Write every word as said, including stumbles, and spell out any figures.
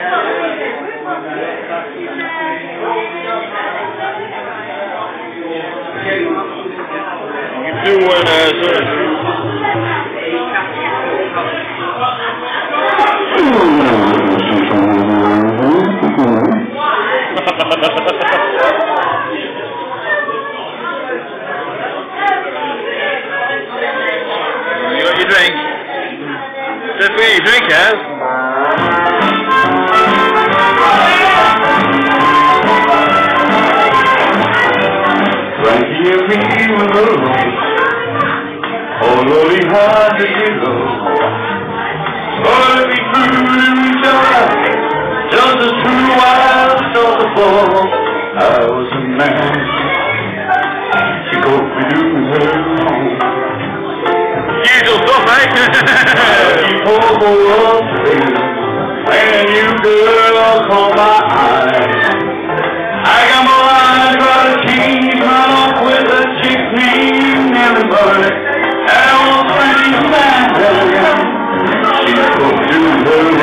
You do one ass. You got your drink? Just get your drink, Kaz. Frankie and me were alone, although we had to get low. But we grew to each other, just as true as just a ball. I was a man, she called me to her home. Usual stuff, eh? She pulled me up and you girl caught my eye. I got my eye, try to keep right off with a chick named everybody. I was pretty mad. She spoke to her